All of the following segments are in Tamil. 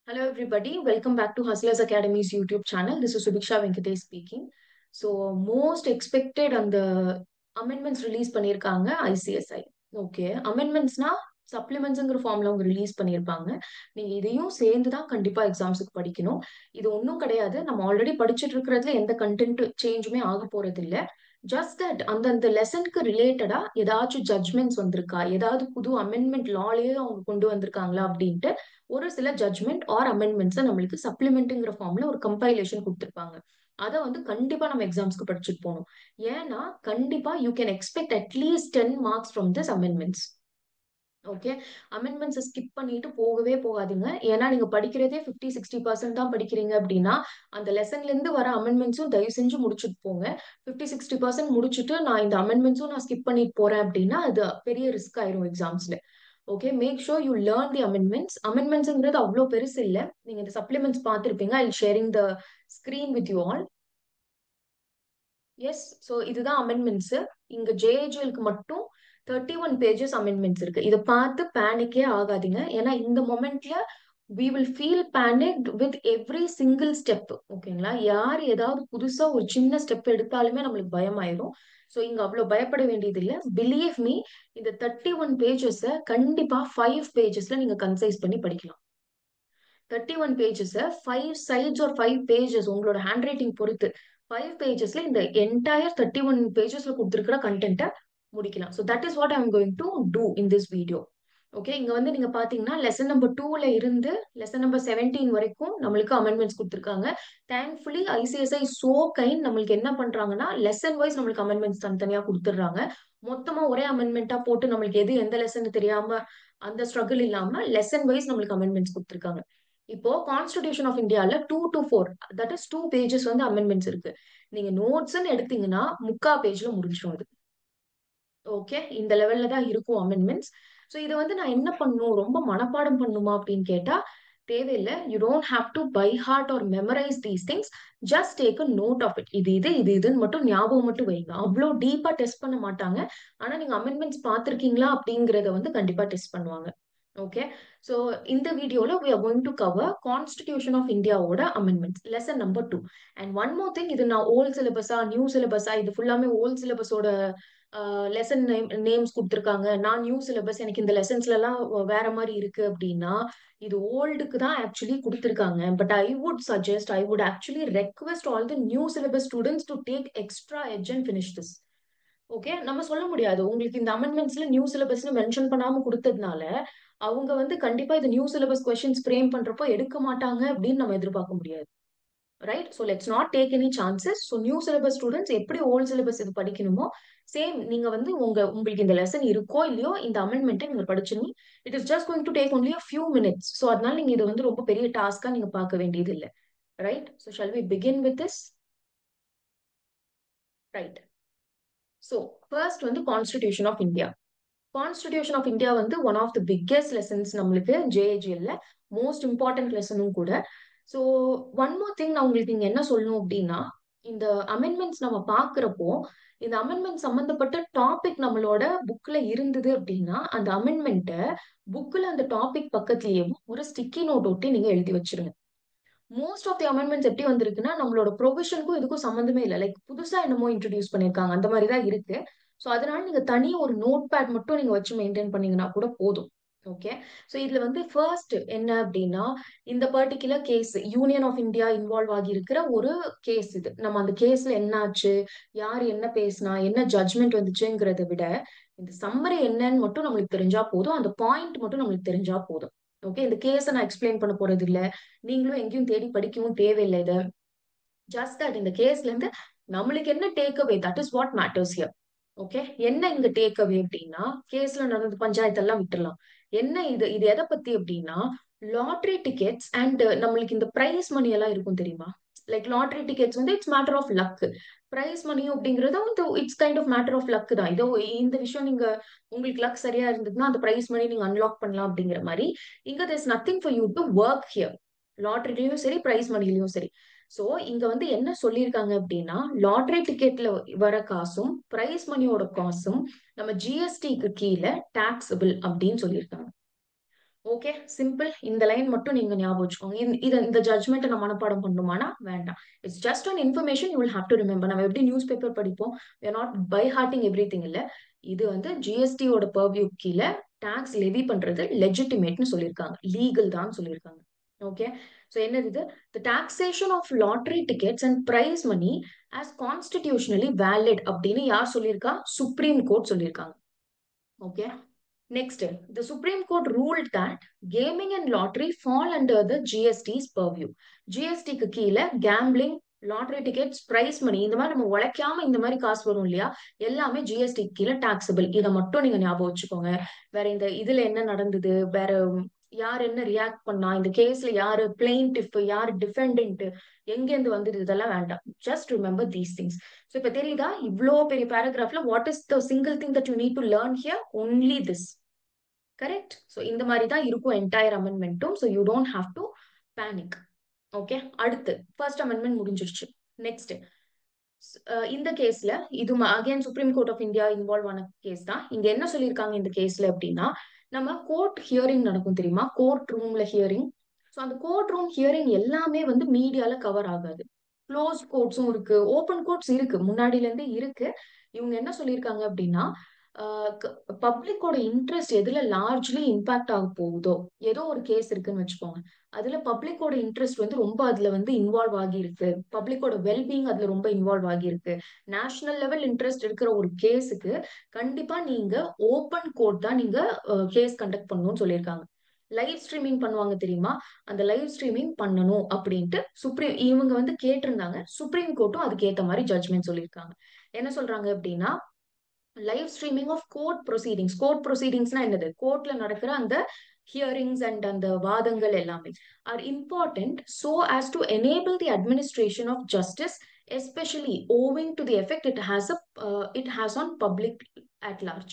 Hello, everybody. Welcome back to Hustlers Academy's YouTube channel. This is Subiksha Venkatesh speaking. So, most expected on the amendments release பண்ணியிருக்காங்க ICSI. Okay, amendmentsனா சப்ளிமெண்ட்ஸ்ங்கிற ஃபார்ம்ல அவங்க ரிலீஸ் பண்ணியிருப்பாங்க. நீங்க இதையும் சேர்ந்து தான் கண்டிப்பா எக்ஸாம்ஸுக்கு படிக்கணும். இது ஒன்றும் கிடையாது. நம்ம ஆல்ரெடி படிச்சுட்டு இருக்கிறதுல எந்த கண்டென்ட் சேஞ்சுமே ஆக போறது இல்ல. ஜஸ்ட் தட் அந்தந்த லெசனுக்கு ரிலேட்டடா ஏதாச்சும் ஜட்மெண்ட்ஸ் வந்திருக்கா, ஏதாவது புது அமெண்ட்மெண்ட் லாலேயே அவங்க கொண்டு வந்திருக்காங்களா அப்படின்ட்டு ஒரு சில ஜட்மெண்ட் ஆர் அமெண்ட்மெண்ட்ஸை நம்மளுக்கு சப்ளிமெண்ட்டுங்கிற ஃபார்ம்ல ஒரு கம்பைலேஷன் கொடுத்துருப்பாங்க. அதை வந்து கண்டிப்பா நம்ம எக்ஸாம்ஸ்க்கு படிச்சுட்டு போகணும். ஏன்னா கண்டிப்பா you can expect at least 10 marks from this amendments. Okay, அமெண்ட்மெண்ட்ஸை ஸ்கிப் பண்ணிட்டு போகவே போகாதீங்க. ஏன்னா நீங்க படிக்கிறதே 50-60% தான் படிக்கிறீங்க அப்படின்னா அந்த லெசன்ல இருந்து வர அமெண்ட்மெண்ட்ஸும் தயவு செஞ்சு முடிச்சுட்டு போங்க. 50-60% முடிச்சுட்டு நான் இந்த அமெண்ட்மெண்ட்ஸும் நான் ஸ்கிப் பண்ணிட்டு போறேன் அப்படின்னா அது பெரிய ரிஸ்க் ஆயிரும் எக்ஸாம்ஸ்ல. Okay, make sure you learn the amendments. அமெண்ட்மெண்ட்ஸ்ங்கிறது அவ்வளோ பெருசு இல்லை. நீங்க இந்த சப்ளிமெண்ட்ஸ் பார்த்துருப்பீங்க. I sharing the screen with you all. Yes, so இதுதான் அமெண்ட்மெண்ட்ஸ். இங்க ஜேஏஜிஎலுக்கு மட்டும் 31 பேஜஸ் அமெண்ட்மெண்ட்ஸ் இருக்கு. இதை பார்த்து பேனிக்கே ஆகாதீங்க. ஏன்னா இந்த மொமெண்ட்ல we will feel panicked with every single step. ஓகேங்களா, யார் ஏதாவது புதுசா ஒரு சின்ன ஸ்டெப் எடுத்தாலுமே நம்மளுக்கு பயமாயிரும். ஸோ இங்க அவ்வளவு பயப்பட வேண்டியது இல்லை. பிலீவ் மீ, இந்த 31 பேஜஸ் கண்டிப்பா 5 பேஜஸ்ல நீங்க கன்சைஸ் பண்ணி படிக்கலாம். 31 பேஜஸ் 5 சைட்ஸ் ஒரு 5 பேஜஸ் உங்களோட ஹேண்ட் ரைட்டிங் பொறுத்து 5 பேஜஸ்ல இந்த என்டையர் 31 பேஜஸ்ல கொடுத்துருக்கிற கண்டென்ட்டை முடிக்கலாம். So that is what I am going to do in this video. Okay, இங்க வந்து நீங்க பாத்தீங்கன்னா லெசன் நம்பர் 2ல இருந்து லெசன் நம்பர் 17 வரைக்கும் நம்மளுக்கு அமெண்ட்மெண்ட்ஸ் கொடுத்துருக்காங்க. தேங்க்ஃபுல்லி ஐசிஎஸ்ஐ சோ கைண்ட் நம்மளுக்கு என்ன பண்றாங்கன்னா லெசன் வைஸ் நம்மளுக்கு அமெண்ட்மெண்ட்ஸ் தனித்தனியா கொடுத்துடுறாங்க. மொத்தமா ஒரே அமெண்ட்மெண்டா போட்டு நம்மளுக்கு எது எந்த லெசன் தெரியாம அந்த ஸ்ட்ரகிள் இல்லாம லெசன் வைஸ் நம்மளுக்கு அமெண்ட்மெண்ட்ஸ் கொடுத்துருக்காங்க. இப்போ கான்ஸ்டிடியூஷன் ஆஃப் இந்தியால 2 to 4 தட் இஸ் 2 பேஜஸ் வந்து அமெண்ட்மெண்ட்ஸ் இருக்கு. நீங்க நோட்ஸ்ன்னு எடுத்தீங்கன்னா 3/4 பேஜ்ல முடிஞ்சிடும் அது. ஓகே, இந்த லெவல்ல தான் இருக்கும் அமெண்ட்மெண்ட்ஸ். ஸோ இதை வந்து நான் என்ன பண்ணணும், ரொம்ப மனப்பாடம் பண்ணுமா அப்படின்னு கேட்டா தேவையில்லை. You don't have to by heart or memorise these things. Just take a note of it. இது இதுன்னு மட்டும் ஞாபகம் மட்டும் வைங்க. அவ்வளோ டீப்பா டெஸ்ட் பண்ண மாட்டாங்க. ஆனா நீங்க அமெண்ட்மெண்ட்ஸ் பார்த்திருக்கீங்களா அப்படிங்கறத வந்து கண்டிப்பா டெஸ்ட் பண்ணுவாங்க. ஓகே, ஸோ இந்த வீடியோல we are going to cover constitution of இந்தியாவோட amendments lesson number 2. And one more thing, இது நான் ஓல்ட் சிலபஸா நியூ சிலபஸா, இது ஃபுல்லாமே ஓல்ட் சிலபஸோட லெசன் நேம்ஸ் கொடுத்துருக்காங்க. நான் நியூ சிலபஸ், எனக்கு இந்த லெசன்ஸ்ல எல்லாம் வேற மாதிரி இருக்கு அப்படின்னா இது ஓல்டுக்கு தான் ஆக்சுவலி கொடுத்துருக்காங்க. But I would actually request all the new syllabus students to take extra edge and finish this. Okay, நம்ம சொல்ல முடியாது உங்களுக்கு இந்த அமெண்ட்மெண்ட்ஸ்ல நியூ சிலபஸ்னு மென்ஷன் பண்ணாம கொடுத்ததுனால அவங்க வந்து கண்டிப்பா இது நியூ சிலபஸ் கொஸ்டின்ஸ் ஃப்ரேம் பண்றப்போ எடுக்க மாட்டாங்க அப்படின்னு நம்ம எதிர்பார்க்க முடியாது. Right, so let's not take any chances. So new syllabus students எப்படி ஓல்ட் சிலபஸ் இது படிக்கணுமோ சேம் நீங்க வந்து உங்களுக்கு இந்த லெசன் இருக்கோ இல்லையோ இந்த அமெண்ட்மெண்ட்டை நீங்க படிச்சிருங்க. It is just going to take only a few minutes. So அதனால நீங்க இது வந்து ரொம்ப பெரிய டாஸ்கா நீங்க பார்க்க வேண்டியது இல்லை. Right, so shall we begin with this? Right, so first வந்து constitution of India. Constitution of India வந்து one of the biggest lessons நம்மளுக்கு ஜேஏஜிஎல்ல மோஸ்ட் இம்பார்ட்டன்ட் லெசனும் கூட. ஸோ ஒன் மோர் திங் நான் உங்களுக்கு இங்க என்ன சொல்லணும் அப்படின்னா இந்த அமெண்ட்மெண்ட்ஸ் நம்ம பாக்குறப்போ இந்த அமெண்ட்மெண்ட் சம்பந்தப்பட்ட டாபிக் நம்மளோட புக்ல இருந்தது அப்படின்னா அந்த அமெண்ட்மெண்ட்டை புக்ல அந்த டாபிக் பக்கத்துலயும் ஒரு ஸ்டிக்கி நோட் ஒட்டி நீங்க எழுதி வச்சிருங்க. மோஸ்ட் ஆஃப் தி அமெண்ட்மெண்ட்ஸ் எப்படி வந்திருக்குன்னா நம்மளோட ப்ரொவிஷனுக்கும் இதுக்கும் சம்மந்தமே இல்லை. லைக் புதுசா என்னமோ இன்ட்ரடியூஸ் பண்ணிருக்காங்க அந்த மாதிரி தான் இருக்கு. ஸோ அதனால நீங்க தனியா ஒரு நோட் பேட் மட்டும் நீங்க வச்சு மெயின்டைன் பண்ணீங்கன்னா கூட போதும். ஓகே, ஸோ இதுல வந்து ஃபர்ஸ்ட் என்ன அப்படின்னா இந்த particular case union of India involve ஆகி இருக்கிற ஒரு கேஸ். இது நம்ம அந்த கேஸ்ல என்ன ஆச்சு, யார் என்ன பேசினா, என்ன ஜட்மெண்ட் வந்துச்சுங்கிறத விட இந்த சம்மரி என்னன்னு மட்டும் நம்மளுக்கு தெரிஞ்சா போதும். அந்த பாயிண்ட் மட்டும் நம்மளுக்கு தெரிஞ்சா போதும். ஓகே, இந்த கேஸை நான் எக்ஸ்பிளைன் பண்ண போறது இல்ல, நீங்களும் எங்கேயும் தேடி படிக்கவும் தேவையில்லை. இதை ஜஸ்ட் தட் இந்த கேஸ்ல இருந்து நம்மளுக்கு என்ன take away, that is what matters here. Okay, என்ன இங்க டேக் அவே அப்படின்னா கேஸ்ல நடந்த பஞ்சாயத்து எல்லாம் விட்டுலாம். என்ன இது இது எதை பத்தி அப்படின்னா லாட்ரி டிக்கெட்ஸ் அண்ட் நம்மளுக்கு இந்த பிரைஸ் மணி எல்லாம் இருக்கும் தெரியுமா. லைக் லாட்ரி டிக்கெட்ஸ் வந்து it's matter of luck. Prize money அப்படிங்கறது வந்து it's kind of matter of luck தான். இதோ இந்த விஷயம் நீங்க உங்களுக்கு லக் சரியா இருந்ததுன்னா அந்த பிரைஸ் மணி நீங்க அன்லாக் பண்ணலாம் அப்படிங்கிற மாதிரி இங்க there's nothing for you to work here. லாட்ரிலையும் சரி பிரைஸ் மணிலையும் சரி. சோ இங்க வந்து என்ன சொல்லியிருக்காங்க அப்படின்னா லாட்ரி டிக்கெட்ல வர காசும் பிரைஸ் மணியோட காசும் நம்ம ஜிஎஸ்டிக்கு கீழே டாக்ஸபிள் அப்படின்னு சொல்லியிருக்காங்க. Okay, simple. இந்த லைன் மட்டும் நீங்க ஞாபகம் வச்சுக்கோங்க. இந்த ஜட்மெண்ட் நான் மனப்பாடம் பண்ணுமானா வேண்டாம். It's just an information you will have to remember. நம்ம எப்படி நியூஸ் பேப்பர் படிப்போம், we are not by hearting everything இல்ல. இது வந்து ஜிஎஸ்டியோட பர்வியூ கீழ டாக்ஸ் லெவி பண்றது லெஜிட்டிமேட்னு சொல்லியிருக்காங்க, லீகல் தான் சொல்லியிருக்காங்க. ஓகே, சோ என்னது இது? the taxation of lottery tickets and prize money as constitutionally valid அப்படின்னு யார் சொல்லியிருக்கா? சுப்ரீம் கோர்ட் சொல்லியிருக்காங்க. Okay, next, the Supreme Court ruled that gaming and lottery fall under the GST's purview. GST க்கு கீழ gambling, lottery tickets, prize money இந்த மாதிரி நம்ம உழைக்காம இந்த மாதிரி காசு வரும் இல்லையா, எல்லாமே GST கீழ taxable. இதை மட்டும் நீங்க ஞாபகம் வச்சுக்கோங்க. வேற இந்த இதுல என்ன நடந்தது, வேற யார் என்ன ரியாக்ட் பண்ணா, இந்த கேஸ்ல யாரு பிளெயின்டிஃப், யாரு டிஃபெண்டன்ட், எங்க இருந்து வந்தது, இதெல்லாம் வேண்டாம். Just remember these things. So இப்ப தெரியுதா இவ்ளோ பெரிய பேராகிராஃப்ல what is the single thing that you need to learn here? Only this. Correct. So இந்த மாதிரி தான் இருக்கும் என்டையர் அமெண்ட்மெண்ட்டும். So you don't have to panic. Okay, அடுத்து ஃபர்ஸ்ட் அமெண்ட்மெண்ட் முடிஞ்சிருச்சு. நெக்ஸ்ட், இந்த கேஸ்ல இது again supreme court of India involve ஆன கேஸ் தான். இங்க என்ன சொல்லியிருக்காங்க இந்த கேஸ்ல அப்படின்னா, நம்ம கோர்ட் ஹியரிங் நடக்கும் தெரியுமா, கோர்ட் ரூம்ல ஹியரிங். ஸோ அந்த கோர்ட் ரூம் ஹியரிங் எல்லாமே வந்து மீடியால கவர் ஆகாது. க்ளோஸ் கோர்ட்ஸும் இருக்கு, ஓப்பன் கோர்ட்ஸ் இருக்கு, முன்னாடில இருந்தே இருக்கு. இவங்க என்ன சொல்லியிருக்காங்க அப்படின்னா, பப்ளிக்கோட இன்ட்ரெஸ்ட் எதுல லார்ஜ்லி இம்பாக்ட் ஆக போகுதோ, ஏதோ ஒரு கேஸ் இருக்குன்னு வச்சுக்கோங்க, அதுல பப்ளிக்கோட இன்ட்ரெஸ்ட் வந்து ரொம்ப அதுல வந்து இன்வால்வ் ஆகியிருக்கு, பப்ளிக்கோட வெல்பீயிங் அதுல ரொம்ப இன்வால்வ் ஆகியிருக்கு, நேஷனல் லெவல் இன்ட்ரெஸ்ட் இருக்கிற ஒரு கேஸுக்கு கண்டிப்பா நீங்க ஓப்பன் கோர்ட் தான் நீங்க கேஸ் கண்டக்ட் பண்ணணும்னு சொல்லியிருக்காங்க. லைவ் ஸ்ட்ரீமிங் பண்ணுவாங்க தெரியுமா, அந்த லைவ் ஸ்ட்ரீமிங் பண்ணணும் அப்படின்ட்டு இவங்க வந்து கேட்டிருந்தாங்க. சுப்ரீம் கோர்ட்டும் அதுக்கு ஏத்த மாதிரி ஜட்மெண்ட் சொல்லியிருக்காங்க. என்ன சொல்றாங்க அப்படின்னா, live streaming of court proceedings. Court ப்ரொசீடிங்ஸ்னா என்னது, கோர்ட்ல நடக்கிற அந்த ஹியரிங்ஸ் அண்ட் அந்த வாதங்கள் எல்லாமே are important so as to enable the administration of justice, especially owing to the effect it has on public at large.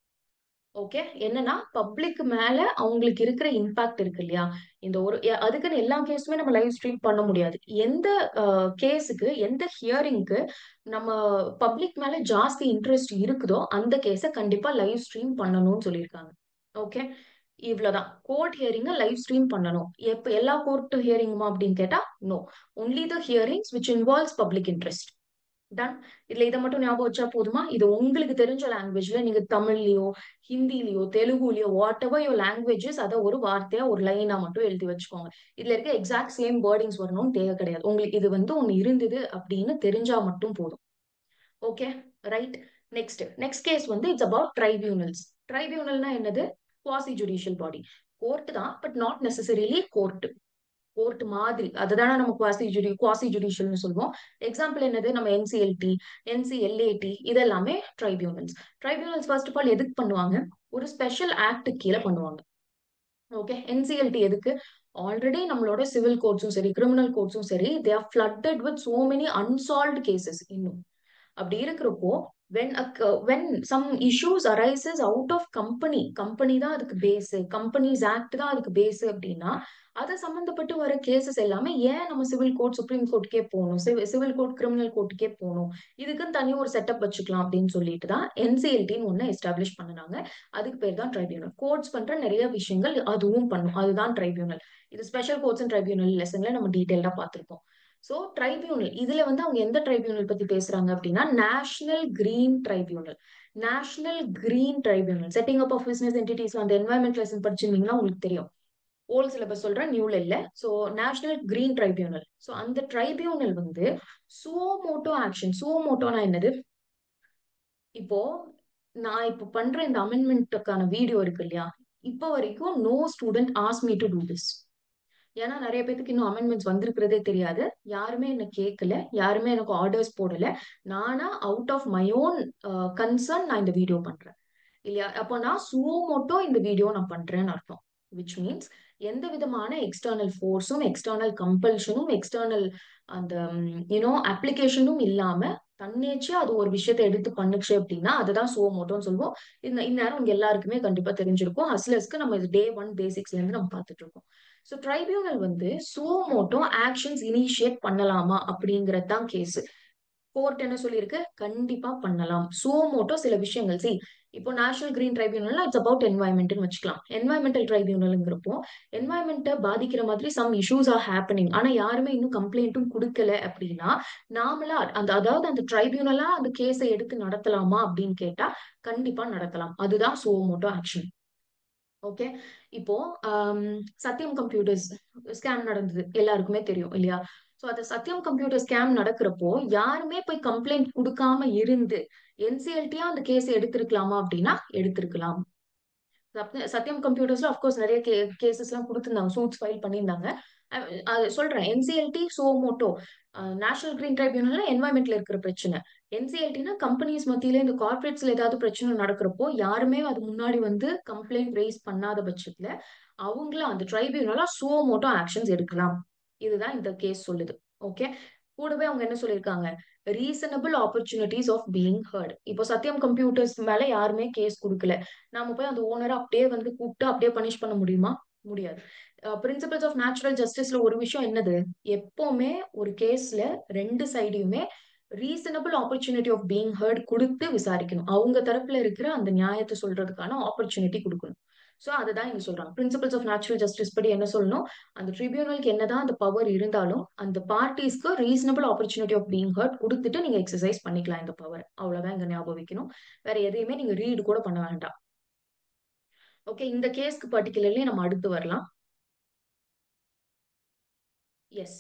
Okay, என்னன்னா பப்ளிக் மேல அவங்களுக்கு இருக்கிற இம்பாக்ட் இருக்கு இல்லையா, இந்த ஒரு அதுக்குன்னு எல்லா கேஸுமே நம்ம லைவ் ஸ்ட்ரீம் பண்ண முடியாது. எந்த கேஸுக்கு, எந்த ஹியரிங்க்கு நம்ம பப்ளிக் மேல ஜாஸ்தி இன்ட்ரெஸ்ட் இருக்குதோ அந்த கேஸை கண்டிப்பா லைவ் ஸ்ட்ரீம் பண்ணணும்னு சொல்லியிருக்காங்க. ஓகே, இவ்வளவுதான். கோர்ட் ஹியரிங்க லைவ் ஸ்ட்ரீம் பண்ணணும். எப்ப எல்லா கோர்ட் ஹியரிங்குமா அப்படின்னு கேட்டா no, only the hearings which involves public interest. Done. இதுல இதை மட்டும் ஞாபகம் வச்சா போதுமா? இது உங்களுக்கு தெரிஞ்ச லாங்குவேஜ்ல நீங்க தமிழ்லயோ ஹிந்திலயோ தெலுங்குலயோ வாட் எவர் யோர் லாங்குவேஜஸ் அதை ஒரு வார்த்தையா ஒரு லைனா மட்டும் எழுதி வச்சுக்கோங்க. இதுல இருக்க எக்ஸாக்ட் சேம் வேர்டிங்ஸ் வரணும்னு தேவை கிடையாது. உங்களுக்கு இது வந்து ஒண்ணு இருந்தது அப்படின்னு தெரிஞ்சா மட்டும் போதும். Okay, right. நெக்ஸ்ட் கேஸ் வந்து இட்ஸ் அபவுட் ட்ரைபியூனல்ஸ். ட்ரைபியூனல்னா என்னது? Quasi judicial body. கோர்ட் தான், but not necessarily court. Court மாதிரி அதுதானே நம்ம குவாசி ஜுடிஷியல்னு சொல்லுவோம். எக்ஸாம்பிள் என்னது, நம்ம என்சிஎல்டி, என்சிஎல்ஏடி, இதெல்லாமே ட்ரைபியூனல்ஸ். ட்ரைபியூனல்ஸ் ஃபர்ஸ்ட் ஆஃப் ஆல் எதுக்கு பண்ணுவாங்க? ஒரு ஸ்பெஷல் ஆக்ட் கீழே பண்ணுவாங்க. ஓகே, என்சிஎல்டி எதுக்கு? ஆல்ரெடி நம்மளோட சிவில் கோர்ட்ஸும் சரி, கிரிமினல் கோர்ட்ஸும் சரி, they are flooded with so many unsolved cases. இன்னும் அப்படி இருக்கிறப்போ when some issues arises out of company தான் அதுக்கு பேஸ், கம்பெனிஸ் ஆக்ட் தான் அதுக்கு பேஸ் அப்படின்னா, அதை சம்பந்தப்பட்டு வர கேசஸ் எல்லாமே ஏன் நம்ம சிவில் கோர்ட், சுப்ரீம் கோர்ட்டுக்கே போகணும், சிவில் கோர்ட், கிரிமினல் கோர்ட்டுக்கே போகணும், இதுக்குன்னு தனி ஒரு செட்டப் வச்சுக்கலாம் அப்படின்னு சொல்லிட்டு தான் என்சிஎல்டின்னு ஒன்னு எஸ்டாப்ளிஷ் பண்ணாங்க. அதுக்கு பேர் தான் ட்ரைபியூனல். கோர்ட்ஸ் பண்ற நிறைய விஷயங்கள் அதுவும் பண்ணும், அதுதான் ட்ரைபியூனல். இது ஸ்பெஷல் கோர்ட்ஸ் அண்ட் ட்ரைபியூனல் லெசன்ல நம்ம டீடைல்டா பார்த்திருக்கோம். சோ ட்ரைபியூனல், இதுல வந்து அவங்க எந்த ட்ரைபியூனல் பத்தி பேசுறாங்க அப்படின்னா, national green tribunal. National green tribunal setting up of business entities, அந்த என்வாயன்மெண்ட் லெசன் படிச்சிருந்தீங்கன்னா உங்களுக்கு தெரியும். ஓல்ட் சிலபஸ் சொல்றேன், நியூல இல்ல. So national green tribunal. So அந்த ட்ரைபியூனல் வந்து சுவோமோட்டோ ஆக்ஷன். சுவோமோட்டோனா என்னது? இப்போ நான் இப்போ பண்ற இந்த அமெண்ட்மெண்ட்டுக்கான வீடியோ இருக்கு இல்லையா, இப்போ வரைக்கும் no student ask me to do this. ஏன்னா நிறைய பேருக்கு இன்னும் அமெண்ட்மெண்ட்ஸ் வந்திருக்கிறதே தெரியாது. யாருமே என்ன கேட்கல, யாருமே எனக்கு ஆர்டர்ஸ் போடல. நானா out of my own concern நான் இந்த வீடியோ பண்றேன் இல்லையா. அப்போ நான் சுவோமோட்டோ இந்த வீடியோ நான் பண்றேன்னு அர்த்தம். விச் மீன்ஸ் எந்த விதமான எக்ஸ்டர்னல் ஃபோர்ஸும், எக்ஸ்டர்னல் கம்பல்ஷனும், எக்ஸ்டர்னல் அந்த அப்ளிகேஷனும் இல்லாம தன்னேச்சியா அது ஒரு விஷயத்தை எடுத்து பண்ணுச்சு அப்படின்னா அதுதான் சுவோமோட்டோன்னு சொல்லுவோம். இந்நேரம் உங்க எல்லாருக்குமே கண்டிப்பா தெரிஞ்சிருக்கும். ஹஸ்லர்ஸ்க்கு நம்ம இது day 1 பேசிக்ஸ்ல இருந்து நம்ம பார்த்துட்டு இருக்கோம். ஸோ ட்ரைபியூனல் வந்து சுவோமோட்டோ ஆக்ஷன்ஸ் இனிஷியேட் பண்ணலாமா அப்படிங்கறது தான் கேஸ். கோர்ட் என்ன சொல்லியிருக்கு, கண்டிப்பா பண்ணலாம். சுமோட்டோ சில விஷயங்கள் இப்போ national green tribunal it's about என்வாயன்மெண்ட்னு வச்சுக்கலாம். என்வாயன்மெண்டல் ட்ரைபியூனல்ங்கிறப்போ என்வாயன்மெண்ட்டை பாதிக்கிற மாதிரி சம் இஷ்யூஸ் ஆர் ஹேப்பனிங், ஆனா யாருமே இன்னும் கம்ப்ளைண்ட்டும் கொடுக்கல அப்படின்னா நாமளா அதாவது அந்த ட்ரைபியூனலா அந்த கேஸை எடுத்து நடத்தலாமா அப்படின்னு கேட்டா கண்டிப்பா நடத்தலாம். அதுதான் சுமோட்டோ ஆக்ஷன். ஓகே. இப்போ சத்யம் கம்ப்யூட்டர்ஸ் ஸ்கேம் நடந்தது எல்லாருக்குமே தெரியும் இல்லையா? சோ அந்த சத்யம் கம்ப்யூட்டர் ஸ்கேம் நடக்கிறப்போ யாருமே போய் கம்ப்ளைண்ட் கொடுக்காம இருந்து என்சிஎல்டியா அந்த கேஸ் எடுத்திருக்கலாமா அப்படின்னா எடுத்திருக்கலாம். சத்யம் கம்ப்யூட்டர்ஸ்ல அப்கோர்ஸ் நிறைய கேசஸ் எல்லாம் கொடுத்திருந்தாங்க, சூட்ஸ் ஃபைல் பண்ணியிருந்தாங்க. அது சொல்றேன், என்சிஎல்டி சோமோட்டோ நேஷனல் கிரீன் ட்ரைபியூனல்ல என்வாயன்மெண்ட்ல இருக்கிற பிரச்சனை. என்சிஎல்டினா கம்பெனிஸ் மத்தியில இந்த கார்பரேட்ஸ்ல ஏதாவது பிரச்சனை நடக்கிறப்போ யாருமே அது முன்னாடி வந்து கம்ப்ளைண்ட் ரைஸ் பண்ணாத பட்சத்துல அவங்கள அந்த ட்ரைபியூனலா சோமோட்டோ ஆக்ஷன்ஸ் எடுக்கலாம். இதுதான் இந்த கேஸ் சொல்லுது. ஓகே. கூடவே அவங்க என்ன சொல்லியிருக்காங்க, reasonable opportunities of being heard. இப்போ சத்யம் கம்ப்யூட்டர்ஸ் மேல யாருமே கேஸ் கொடுக்கல, நாம போய் அந்த ஓனரை அப்படியே வந்து கூப்பிட்டு அப்படியே பனிஷ் பண்ண முடியுமா? முடியாது. பிரின்சிபல்ஸ் ஆஃப் நேச்சுரல் ஜஸ்டிஸ்ல ஒரு விஷயம் என்னது, எப்பவுமே ஒரு கேஸ்ல ரெண்டு சைடையுமே reasonable opportunity of being heard கொடுத்து விசாரிக்கணும். அவங்க தரப்புல இருக்கிற அந்த நியாயத்தை சொல்றதுக்கான ஆப்பர்ச்சுனிட்டி கொடுக்கணும். சோ அதுதான் இங்க சொல்றாங்க. பிரின்சிபல்ஸ் ஆஃப் நேச்சுரல் ஜஸ்டிஸ் படி என்ன சொல்லணும், அந்த ட்ரிபியூனலுக்கு என்னதான் அந்த பவர் இருந்தாலும் அந்த பார்ட்டிஸ்க்கு reasonable opportunity of being heard கொடுத்துட்டு நீங்க எக்ஸசைஸ் பண்ணிக்கலாம் இந்த பவர். அவ்வளவுதான் இங்க ஞாபகம் வைக்கணும். வேற எதையுமே நீங்க ரீட் கூட பண்ண வேண்டாம். ஓகே. இந்த கேஸ்க்கு பர்டிகுலர்லி நம்ம அடுத்து வரலாம். Yes,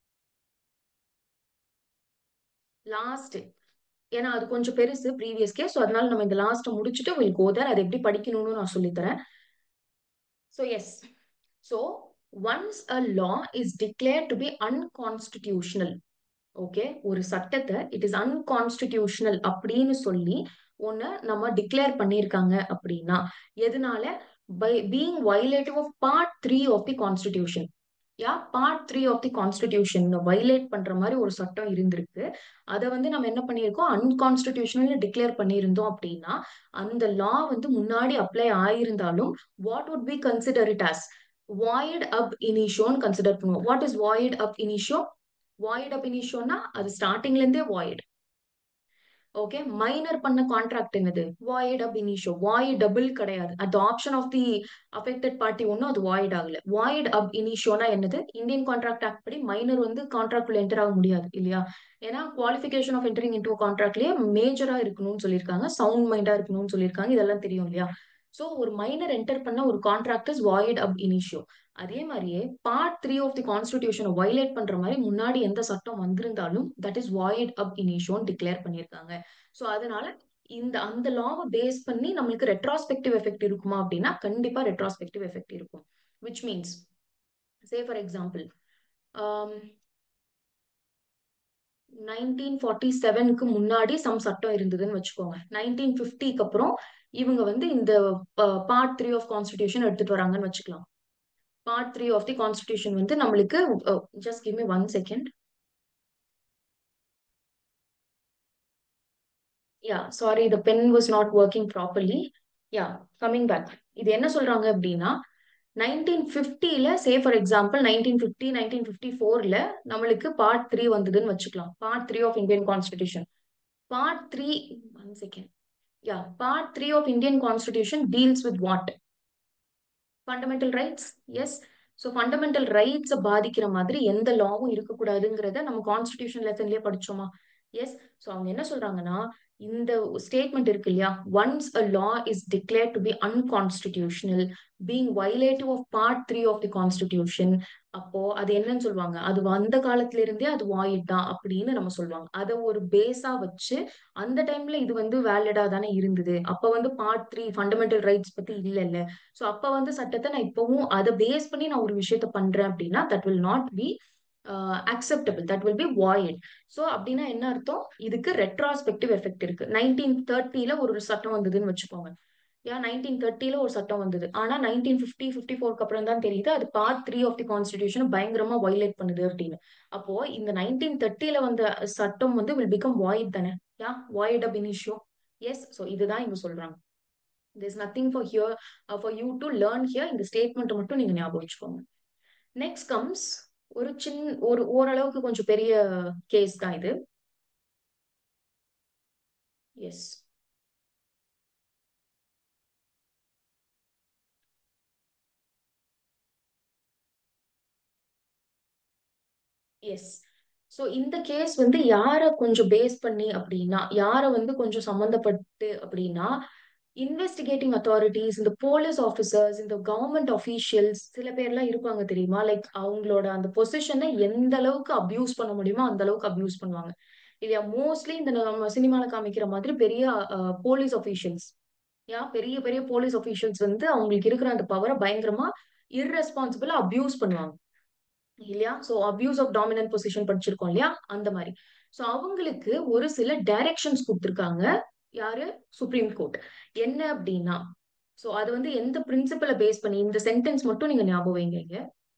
last. ஏன்னா அது கொஞ்சம் பெருசு ப்ரீவியஸ் கேஸ், அதனால நம்ம இந்த லாஸ்ட் முடிச்சுட்டு வில் கோ தேர். அது எப்படி படிக்கணும்னு நான் சொல்லித்தரேன். So yes, so once a law is declared to be unconstitutional, ஓகே, ஒரு சட்டத்தை இட் இஸ் அன்கான்ஸ்டிடியூஷனல் அப்படின்னு சொல்லி ஒன்னு நம்ம டிக்ளேர் பண்ணிருக்காங்க அப்படின்னா எதனால, by being violative of part 3 of the constitution. Part 3 of the constitution violate பண்ற மாதிரி ஒரு சட்டம் இருந்திருக்கு. அதை வந்து நம்ம என்ன பண்ணிருக்கோம், அன்கான்ஸ்டிடியூஷனல் டிக்ளேர் பண்ணியிருந்தோம் அப்படின்னா அந்த லா வந்து முன்னாடி அப்ளை ஆயிருந்தாலும் what would be consider it as void ab இனிஷியோன்னு கன்சிடர் பண்ணுவோம். What is void ab initio? Void ab இனிஷியோனா அது ஸ்டார்டிங்ல இருந்தே வாய்ட். ஓகே. மைனர் பண்ண கான்ட்ராக்ட் என்னது, void ab initio. Voidable கிடையாது, அது option of the affected party ஒன்னும் அது வாய்ட் ஆகல. வாய்ட் அப் இனிஷியோனா என்னது, இந்தியன் கான்ட்ராக்ட் ஆக்ட் படி மைனர் வந்து கான்ட்ராக்ட் உள்ள என்டர் ஆக முடியாது இல்லையா? ஏன்னா குவாலிஃபிகேஷன் ஆஃப் என்டரிங் இன்டு கான்ட்ராக்ட்லயே மேஜரா இருக்கணும்னு சொல்லியிருக்காங்க, சவுண்ட் மைண்டா இருக்கணும்னு சொல்லியிருக்காங்க, இதெல்லாம் தெரியும் இல்லையா? சோ ஒரு மைனர் என்டர் பண்ண ஒரு contract is void ab initio. அதே மாதிரியே பார்ட் 3 ஆஃப் தி கான்ஸ்டிடியூஷனை வயலேட் பண்ற மாதிரி முன்னாடி எந்த சட்டம் வந்திருந்தாலும் தட் இஸ் வாய்ட் அப் இனிஷியோன்னு டிக்ளேர் பண்ணியிருக்காங்க. சோ அதனால இந்த அந்த லாவை பேஸ் பண்ணி நம்மளுக்கு ரெட்ராஸ்பெக்டிவ் எஃபெக்ட் இருக்குமா அப்படின்னா கண்டிப்பா ரெட்ராஸ்பெக்டிவ் எஃபெக்ட் இருக்கும். Which means, say for example 1947க்கு முன்னாடி சம் சட்டம் இருந்ததுன்னு வச்சுக்கோங்க. 1950க்கு அப்புறம் இவங்க வந்து இந்த பார்ட் 3 ஆஃப் கான்ஸ்டிடியூஷன் எடுத்துட்டு வராங்கன்னு வச்சுக்கலாம். பார்ட் 3 ஆஃப் தி கான்ஸ்டிடியூஷன் வந்து நம்மளுக்கு just give me 1 second. Sorry, the pen was not working properly. Coming back. இது என்ன சொல்றாங்க அப்படின்னா 1950ல சே ஃபார் எக்ஸாம்பிள் 1950 1954ல நம்மளுக்கு பார்ட் 3 வந்ததுன்னு வச்சுக்கலாம். Part 3 of Indian constitution. Part 3, 1 second. Part 3 of Indian constitution deals with what? Fundamental rights. Yes. So fundamental ரைட்ஸை பாதிக்கிற மாதிரி எந்த லாவும் இருக்கக்கூடாதுங்கிறத நம்ம கான்ஸ்டிடியூஷன் லெசன்லயே படிச்சோமா? எஸ். ஸோ அவங்க என்ன சொல்றாங்கன்னா இந்த ஸ்டேட்மெண்ட் இருக்கு இல்லையா, once a law is declare to be unconstitutional being violative of part 3 of the constitution, அப்போ அது என்னன்னு சொல்லுவாங்க, அது வந்த காலத்துல இருந்தே அது வாயிட் தான் அப்படின்னு நம்ம சொல்லுவாங்க. அதை ஒரு பேஸா வச்சு அந்த டைம்ல இது வந்து வேலிடா தானே இருந்தது, அப்ப வந்து பார்ட் 3 ஃபண்டமெண்டல் ரைட்ஸ் பத்தி இல்ல இல்ல. சோ அப்ப வந்து சட்டத்தை நான் இப்பவும் அதை பேஸ் பண்ணி நான் ஒரு விஷயத்த பண்றேன் அப்படின்னா that will not be acceptable, that will be void. So அப்படின்னா என்ன அர்த்தம், இதுக்கு ரெட்ராஸ்பெக்டிவ் எஃபெக்ட் இருக்கு. 1930ல ஒரு சட்டம் வந்ததுன்னு வச்சுக்கோங்க. 1930ல ஒரு சட்டம் வந்தது, ஆனா 1954க்கு அப்புறம் தான் தெரியுது அது பார்ட் 3 ஆஃப் தி கான்ஸ்டிடியூஷன் பயங்கரமா வயலேட் பண்ணுது அப்படின்னு. அப்போ இந்த 1930ல வந்த சட்டம் வந்து வில் பிகம் வாய்ட் தானே? Void ab initio. Yes. So இதுதான் இங்க சொல்றாங்க. there's nothing for here for you to learn here. இந்த ஸ்டேட்மெண்ட் மட்டும் நீங்க ஞாபகம் வச்சுக்கோங்க. நெக்ஸ்ட் கம்ஸ் ஒரு ஓரளவுக்கு கொஞ்சம் பெரிய கேஸ் தான் இது. எஸ். எஸ். சோ இந்த கேஸ் வந்து யார கொஞ்சம் பேஸ் பண்ணி அப்படின்னா, யார வந்து கொஞ்சம் சம்மந்தப்பட்டு அப்படின்னா, இன்வெஸ்டிகேட்டிங் அத்தாரிட்டிஸ், இந்த போலீஸ் ஆஃபீசர்ஸ், இந்த கவர்மெண்ட் அஃபீஷியல்ஸ் சில பேர்லாம் இருப்பாங்க தெரியுமா? லைக் அவங்களோட அந்த பொசிஷனை எந்த அளவுக்கு அபியூஸ் பண்ண முடியுமோ அந்த அளவுக்கு அபியூஸ் பண்ணுவாங்க. இல்லையா? மோஸ்ட்லி இந்த நம்ம சினிமால காமிக்கிற மாதிரி பெரிய போலீஸ் அஃபீஷியல்ஸ், பெரிய பெரிய போலீஸ் அஃபீஷியல்ஸ் வந்து அவங்களுக்கு இருக்கிற அந்த பவரை பயங்கரமா இர்ரெஸ்பான்சிபிளா அபியூஸ் பண்ணுவாங்க. இல்லையா? So abuse of dominant position படிச்சிருக்கோம் இல்லையா? அந்த மாரி. சோ அவங்களுக்கு ஒரு சில டைரக்ஷன்ஸ் குடுத்திருக்காங்க. யாரு? Supreme court. என்ன அப்டின்னா, சோ அது வந்து எந்த பிரின்சிபல பேஸ் பண்ணி இந்த சென்டென்ஸ் மட்டும் நீங்க ஞாபகம் வைங்க.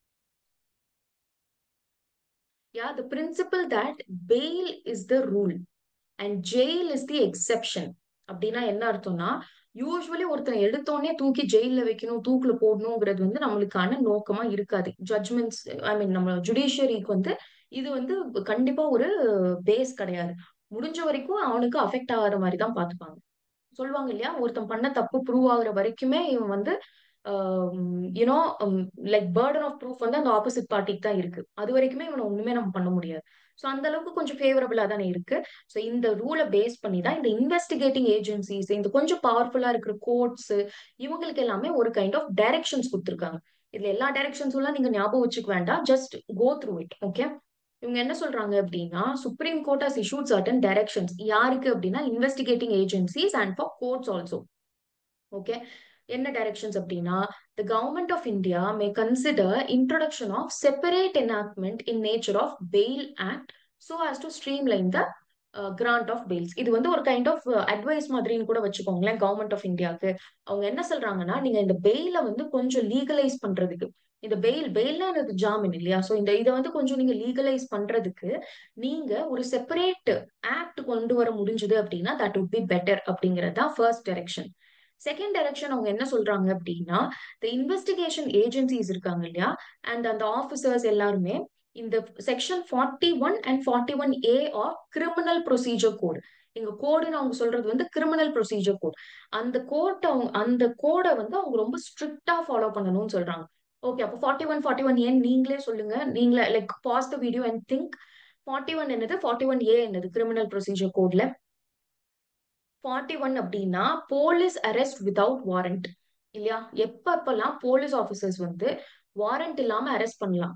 The principle that bail is the rule and jail is the exception. அப்படின்னா என்ன அர்த்தம்னா, யூசுவலி ஒருத்தன் எடுத்தோடனே தூக்கி ஜெயில்ல வைக்கணும், தூக்குல போடணுங்கிறது வந்து நம்மளுக்கான நோக்கமா இருக்காது. ஜட்ஜ்மெண்ட்ஸ், ஐ மீன் நம்ம ஜுடிஷியரிக்கு வந்து இது வந்து கண்டிப்பா ஒரு பேஸ் கிடையாது. முடிஞ்ச வரைக்கும் அவனுக்கு அஃபெக்ட் ஆகாத மாதிரி தான் பாத்துப்பாங்க. சொல்லுவாங்க இல்லையா? ஒருத்தன் பண்ண தப்பு ப்ரூவ் ஆகுற வரைக்குமே இவன் வந்து you know like burden of proof வந்து அந்த ஆப்போசிட் பார்ட்டிக்கு தான் இருக்கு. அது வரைக்குமே இவனை ஒண்ணுமே நம்ம பண்ண முடியாது. சோ அந்த அளவுக்கு கொஞ்சம் ஃபேவரபிளா தானே இருக்கு. சோ இந்த ரூலை பேஸ் பண்ணி தான் இந்த இன்வெஸ்டிகேட்டிங் ஏஜென்சிஸ், இந்த கொஞ்சம் பவர்ஃபுல்லா இருக்கிற கோர்ட்ஸ், இவங்களுக்கு எல்லாமே ஒரு கைண்ட் ஆஃப் டைரக்ஷன்ஸ் கொடுத்திருக்காங்க. இதுல எல்லா டைரக்ஷன்ஸும் எல்லாம் நீங்க ஞாபகம் வச்சுக்க வேண்டாம். Just go through it. Okay. இவங்க என்ன சொல்றாங்க அப்படின்னா, supreme court has issued certain directions. யாருக்கு அப்படின்னா, investigating agencies and for courts also. Okay. என்ன டைரக்ஷன்ஸ் அப்படின்னா, the government of India may consider introduction of separate enactment in nature of bail act so as to streamline the grant of bails. இது வந்து ஒரு கைண்ட் ஆஃப் அட்வைஸ் மாதிரின்னு கூட வச்சுக்கோங்களேன் கவர்மெண்ட் ஆஃப் இந்தியாவுக்கு. அவங்க என்ன சொல்றாங்கன்னா, நீங்க இந்த பெயில வந்து கொஞ்சம் லீகலைஸ் பண்றதுக்கு, இந்த பெயில்னா எனக்கு ஜாமீன் இல்லையா? சோ இந்த இதை வந்து கொஞ்சம் நீங்க லீகலைஸ் பண்றதுக்கு நீங்க ஒரு செப்பரேட் ஆக்ட் கொண்டு வர முடிஞ்சது அப்படின்னா தட் would பி பெட்டர் அப்படிங்கிறது தான் ஃபர்ஸ்ட் டைரக்ஷன். செகண்ட் டைரக்ஷன் அவங்க என்ன சொல்றாங்க அப்படின்னா, இந்த இன்வெஸ்டிகேஷன் ஏஜென்சிஸ் இருக்காங்க இல்லையா, அண்ட் அந்த ஆபீசர்ஸ் எல்லாருமே இந்த section 41 and 41A of criminal procedure code. இங்க கோடுன்னு அவங்க சொல்றது வந்து கிரிமினல் ப்ரொசீஜர் கோட். அந்த கோடை வந்து அவங்க ரொம்ப ஸ்ட்ரிக்டா ஃபாலோ பண்ணணும்னு சொல்றாங்க. ஓகே, அப்போ 41 ஏன் நீங்களே சொல்லுங்க. நீங்களே like pass the video and think. 41 என்னது, 41A என்னது கிரிமினல் ப்ரொசீஜர் கோட்ல? 41 அப்படின்னா போலீஸ் அரெஸ்ட் வித்வுட் வாரண்ட். இல்லையா? எப்பப்பெல்லாம் போலீஸ் ஆபீசர்ஸ் வந்து வாரண்ட் இல்லாம அரெஸ்ட் பண்ணலாம்.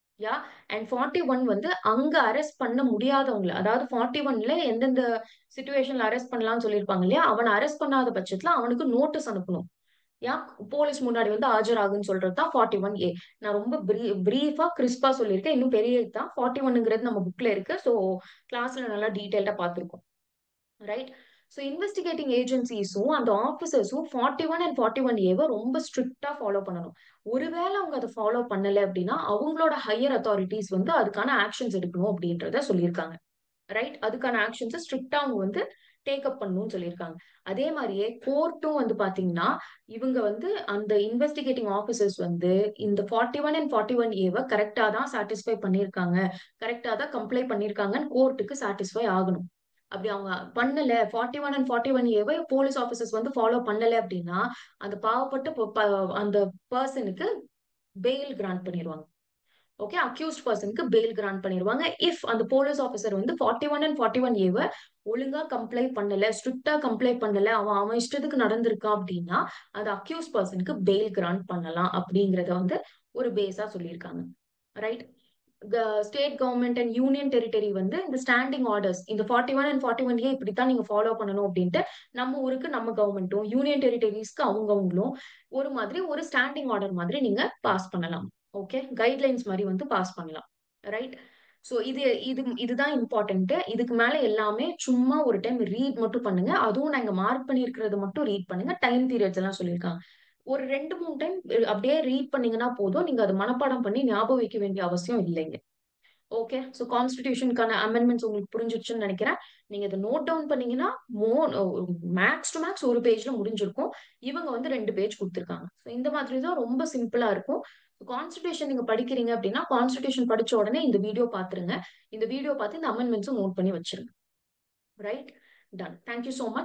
அண்ட் 41 வந்து அங்க அரெஸ்ட் பண்ண முடியாதவங்கள, அதாவது 41ல எந்தெந்த சிச்சுவேஷன்ல அரெஸ்ட் பண்ணலாம்னு சொல்லியிருப்பாங்க இல்லையா, அவனை அரெஸ்ட் பண்ணாத பட்சத்துல அவனுக்கு நோட்டீஸ் அனுப்பணும். யா போலீஸ் முன்னாடி வந்து ஆஜராகுன்னு சொல்றதுதான் 41A. நான் ரொம்ப பிரீஃபா கிறிஸ்பா சொல்லியிருக்கேன். இன்னும் பெரிய தான் 41ங்கிறது நம்ம புக்ல இருக்கு. சோ கிளாஸ்ல நல்லா டீடைல்டா பார்த்திருக்கோம். ரைட்? சோ இன்வெஸ்டிகேட்டிங் ஏஜென்சிஸும் அந்த ஆபீசர்ஸும் 41 அண்ட் 41A ரொம்ப ஸ்ட்ரிக்டா ஃபாலோ பண்ணணும். ஒருவேளை அவங்க அதை ஃபாலோ பண்ணல அப்படின்னா அவங்களோட ஹையர் அத்தாரிட்டிஸ் வந்து அதுக்கான ஆக்ஷன்ஸ் எடுக்கணும் அப்படின்றத சொல்லியிருக்காங்க. ரைட்? அதுக்கான ஆக்ஷன்ஸ் ஸ்ட்ரிக்டா அவங்க வந்து டேக் அப் பண்ணணும்னு சொல்லியிருக்காங்க. அதே மாதிரியே கோர்ட்டும் வந்து பாத்தீங்கன்னா, இவங்க வந்து அந்த இன்வெஸ்டிகேட்டிங் ஆபீசர்ஸ் வந்து இந்த 41 அண்ட் 41A கரெக்டா தான் சாட்டிஸ்ஃபை பண்ணியிருக்காங்க, கரெக்டா தான் கம்ப்ளை பண்ணியிருக்காங்கன்னு கோர்ட்டுக்கு சாட்டிஸ்ஃபை ஆகணும். அப்படி அவங்க பண்ணல, 41 அண்ட் 41A போலீஸ் ஆபீசர்ஸ் வந்து ஃபாலோ பண்ணல அப்படின்னா அந்த பாவப்பட்ட அந்த பர்சனுக்கு பெயில் கிராண்ட் பண்ணிடுவாங்க. ஓகே, அக்யூஸ்ட் பர்சனுக்கு பெயில் கிராண்ட் பண்ணிடுவாங்க. இஃப் அந்த போலீஸ் ஆபீசர் வந்து 41 அண்ட் 41A ஒழுங்கா கம்ப்ளை பண்ணல, ஸ்ட்ரிக்டா கம்ப்ளை பண்ணல, அவன் அவன் இஷ்டத்துக்கு நடந்திருக்கான் அப்படின்னா அந்த அக்யூஸ்ட் பர்சனுக்கு பெயில் கிராண்ட் பண்ணலாம் அப்படிங்கறத வந்து ஒரு பேஸா சொல்லியிருக்காங்க. Right? State government and union territory வந்து இந்த ஸ்டாண்டிங் ஆர்டர்ஸ், இந்த 41 அண்ட் 41A இப்படித்தான் நீங்க ஃபாலோ பண்ணணும் அப்படின்ட்டு நம்ம ஊருக்கு நம்ம கவர்மெண்ட்டும், யூனியன் டெரிட்டரிஸ்க்கு அவங்களும் ஒரு மாதிரி ஒரு ஸ்டாண்டிங் ஆர்டர் மாதிரி நீங்க பாஸ் பண்ணலாம். ஓகே, கைட்லைன்ஸ் மாதிரி வந்து பாஸ் பண்ணலாம். ரைட்? சோ இதுதான் இம்பார்ட்டன்ட். இதுக்கு மேல எல்லாமே சும்மா ஒரு டைம் ரீட் மட்டும் பண்ணுங்க. அதுவும் நாங்க மார்க் பண்ணி இருக்கிறது மட்டும் ரீட் பண்ணுங்க. டைம் பீரியட்ஸ் எல்லாம் சொல்லியிருக்காங்க. ஒரு 2-3 டைம் அப்படியே ரீட் பண்ணீங்கன்னா போதும். நீங்க அதை மனப்பாடம் பண்ணி ஞாபகம் வைக்க வேண்டிய அவசியம் இல்லைங்க. ஓகே, சோ கான்ஸ்டிடியூஷனுக்கான அமெண்ட்மெண்ட்ஸ் உங்களுக்கு புரிஞ்சிருச்சுன்னு நினைக்கிறேன். நீங்க இதை நோட் டவுன் பண்ணீங்கன்னா மேக்ஸ் டு மேக்ஸ் ஒரு பேஜ்ல முடிஞ்சிருக்கும். இவங்க வந்து 2 பேஜ் கொடுத்திருக்காங்க. இந்த மாதிரி தான் ரொம்ப சிம்பிளா இருக்கும். கான்ஸ்டிடியூஷன் நீங்க படிக்கிறீங்க அப்படின்னா கான்ஸ்டிடியூஷன் படிச்ச உடனே இந்த வீடியோ பாத்துருங்க. இந்த வீடியோ பார்த்து இந்த அமெண்ட்மெண்ட்ஸும் நோட் பண்ணி வச்சிருங்க. Right? Done. Thank you so much.